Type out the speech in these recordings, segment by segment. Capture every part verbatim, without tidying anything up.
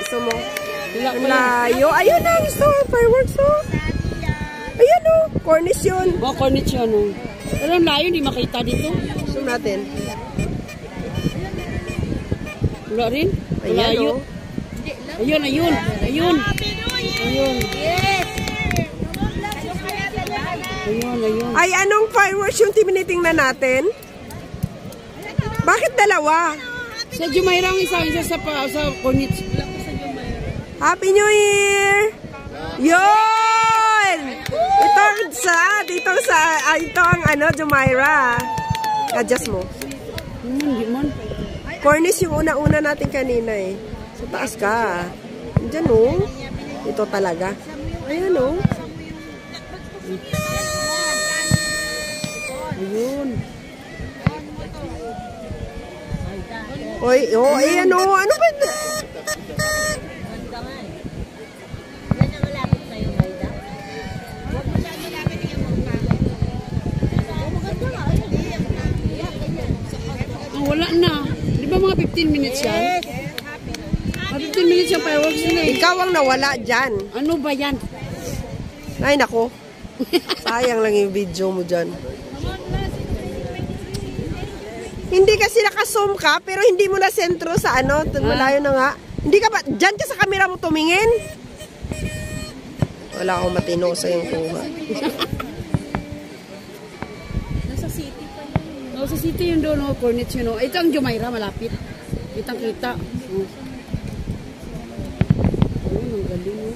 gusto mo? Ang layo. Ayun na, gusto mo. Fireworks, oh. Ayan, oh. Cornice yun. Oh, Cornice yun, oh. Pero ang layo, hindi makita dito. Zoom natin. Wala rin? Ayan, oh. Ayun, ayun. Ayun. Ayun. Yes! Ayun, ayun. Ay, anong fireworks yung tinitingnan natin? Bakit dalawa? Sa Jumeirah ang isa, isa sa, sa Cornice. Happy New Year! Yun! Ito ang sa, dito sa, ah, ito ang ano, Jumeirah. Adjust mo. Hmm, hindi man. Cornice yung una-una natin kanina eh. Sa taas ka. Diyan oh. Ito talaga. Ayan oh. Ayun. Oy, oh, ayan oh. Ano ba? Oh, wala na. Di ba mga fifteen minutes yan? Mga fifteen minutes yung fireworks nila eh. Ikaw ang nawala dyan. Ano ba yan? Ay, nako. Sayang lang yung video mo dyan. Hindi kasi naka-zoom ka, pero hindi mo na sentro sa ano. Malayo na nga. Hindi ka ba, dyan ka sa camera mo tumingin? Wala akong matino sa yung kuha. Nasa city pa yun. No, sa city yun doon, no? Cornice yun, no? Ito ang Jumeirah, malapit. Kitang-kita. Oh. Ayun, ang galing, no?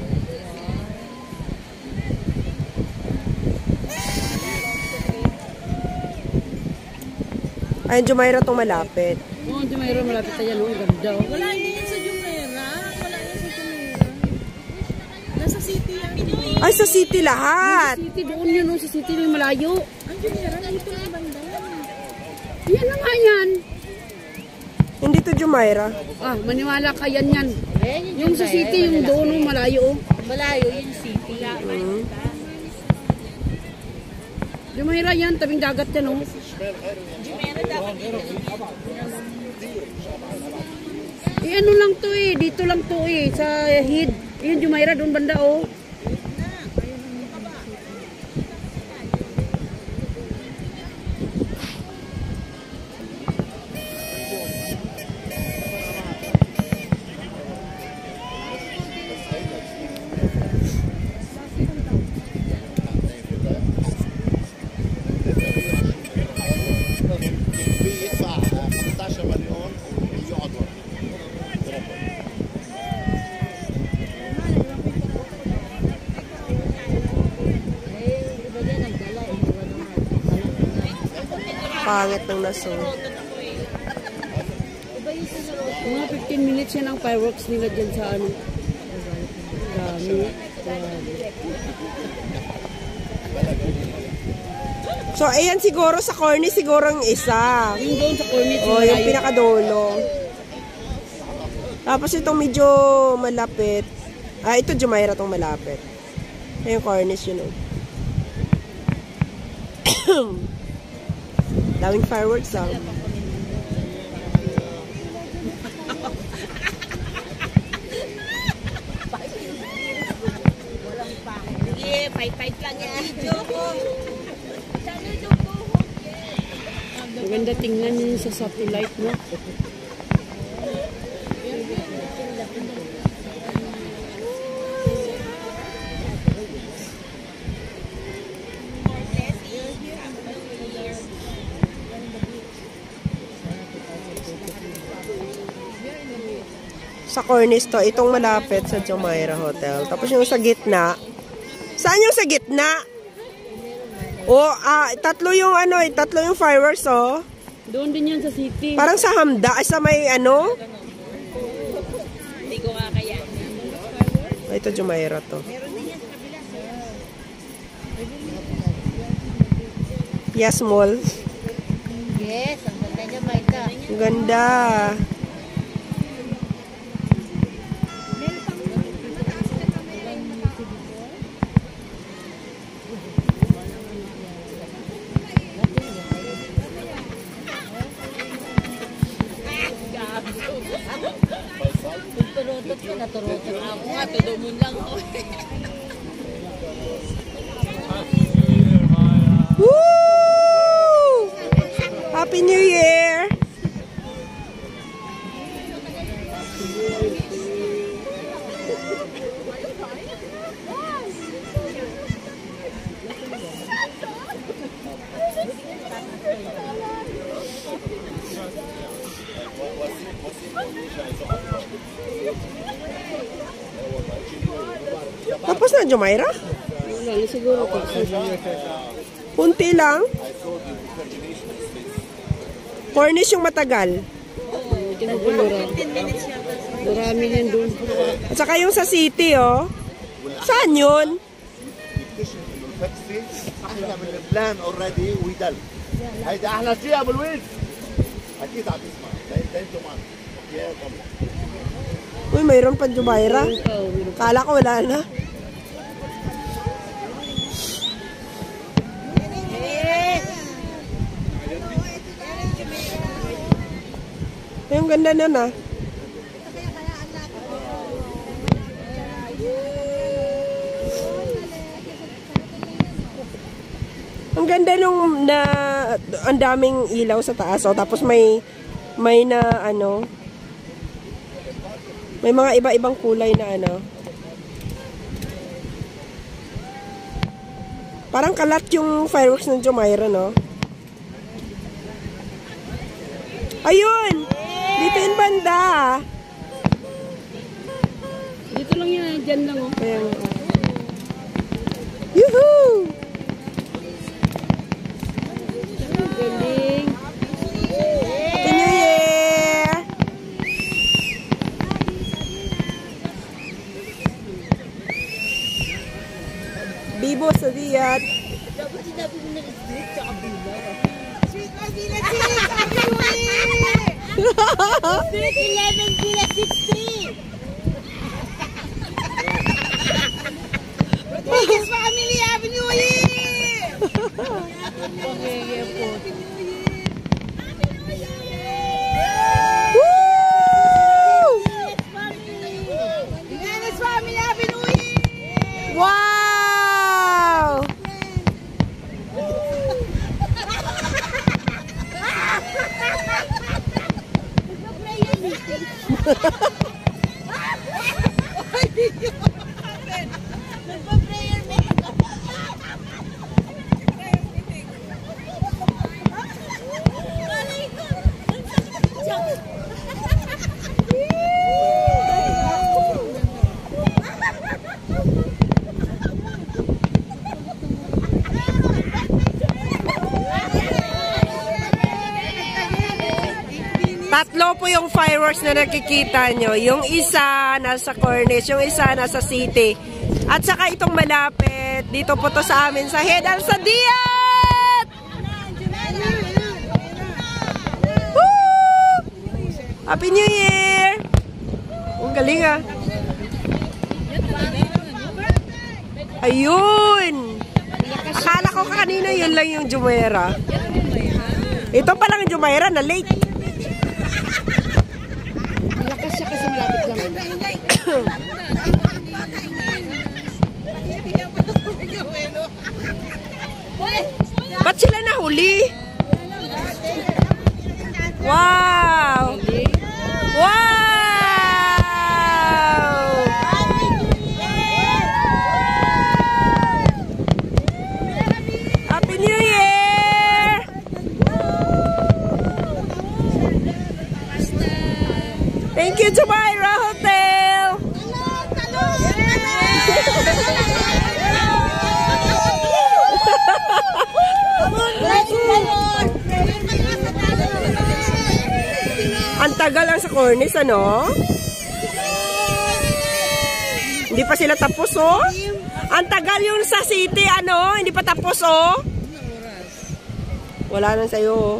Ayun, Jumeirah itong malapit. Oo, oh, Jumeirah malapit tayo, no? Ang ganda, oh. Wala yan sa Jumeirah. Wala yan sa Jumeirah. Nasa city yan. Ay, sa city lahat. Sa city, doon yun, no? Sa city yung malayo. Ang Jumeirah, dito na banda. Yan na nga yan. Hindi to Jumeirah. Ah, maniwala ka yan yan. Eh, Yung sa city, yung doon, no? Malayo, oh. Malayo yung city. Hmm. Jumeirah yan, tabing dagat yan, oh. Eh, ano lang to eh. Dito lang to eh. Sa head. Yun, Jumeirah, doon banda, oh. Pangit ng naso. Mga fifteen minutes yan ang fireworks nila dyan sa ano. Dami. So, ayan siguro sa Cornice, siguro ang isa. Yung doon sa Cornice. Oh, yung pinakadulo. Tapos itong medyo malapit. Ah, ito Jumeirah itong malapit. Yung Cornice yun. Oh. Daming fireworks ah. Sige, fight-fight lang yan. Maganda tingnan yun sa satellite, no? Sa Cornice to, itong malapit sa Jumeirah Hotel. Tapos yung sa gitna. Saan yung sa gitna? Oh, ah, tatlo yung ano, eh, tatlo yung fireworks, oh. Doon din yan sa city. Parang sa Hamda, sa may ano. Hindi ko kaya. Ay, ito Jumeirah to. Yes, mall. Yes, ang ganda niya, Maika. Ang ganda. turutot ka na, turutot ako nga, tudumun lang ako. Woo! Happy New Year! Tapos na, Jumaira? Wala na siguro ko. Punti lang. Cornish yung matagal. Hindi mo bulura. Marami yan doon. At saka yung sa city, oh. Saan yun? احنا من البلان اوريدي ويدل هيدا احلى شيء يا ابو الولد اكيد عم تسمع ده انتم معنا يا طبعا Uy, mayroon pa Jumaira. Kala ko wala na. Yung ganda nun ah. Ang ganda nung na ang daming ilaw sa taas, oh, tapos may may na ano, may mga iba-ibang kulay na ano. Parang kalat yung fireworks ng Jumaira, no? Ayun! Dito yung banda. Dito lang yan, dyan lang oh. Ayan. Yuhuu! Galing. Happy New Year! Bibo Saadiyat. eleven sila sixteen. Biggest family, Happy New Year! Woo! Biggest family, Happy New Year! Wow! Nagpa-prayer meeting. Tatlo po yung fireworks na nakikita nyo. Yung isa nasa Cornish, yung isa nasa City. At saka itong malapit, dito po to sa amin sa Head al Saadiyat! Woo! Happy New Year! Ang galing ah. Ayun! Akala ko kanina yun lang yung Jumaira. Ito pa lang yung Jumaira na late. Malakas siya kasi malapit lang. Ba't sila nahuli? Wow! Wow! Happy New Year! Thank you, Jumaira Hotel! Ang tagal lang sa Cornish, ano? Hindi pa sila tapos, oh. Ang tagal yung sa City, ano? Hindi pa tapos, oh. Wala nang sa'yo, oh.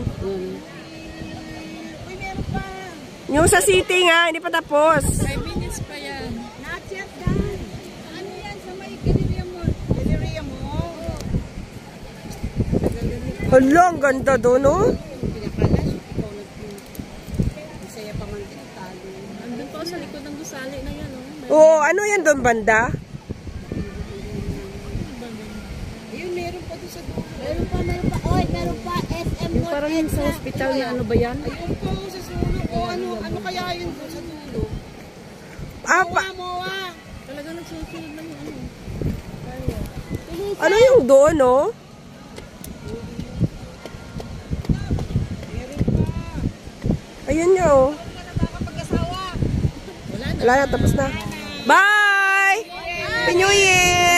Yung sa City nga, hindi pa tapos. five minutes pa yan. Not yet done. Ano yan sa may Galeria Mall? Galeria Mall. Hala, ang ganda doon, oh. Pinakalas, ikaw nag-saya pa nga naman tinatali. Andun pa sa likod ng gusali na yan, oh. Oo, ano yan doon banda? Ayun, meron pa doon sa dulo. Meron pa, meron pa. Oy, meron pa. S M Yung parang yung sa hospital na ano ba yan? Ayun po, sa dulo. O ano, ano kaya yun doon sa dulo? Ah, Moa, pa- moa. Talaga nagsusunod na yung ano. ano yung doon, no? Ayun niya, oh. Wala na, tapos na. Bye! Happy New Year!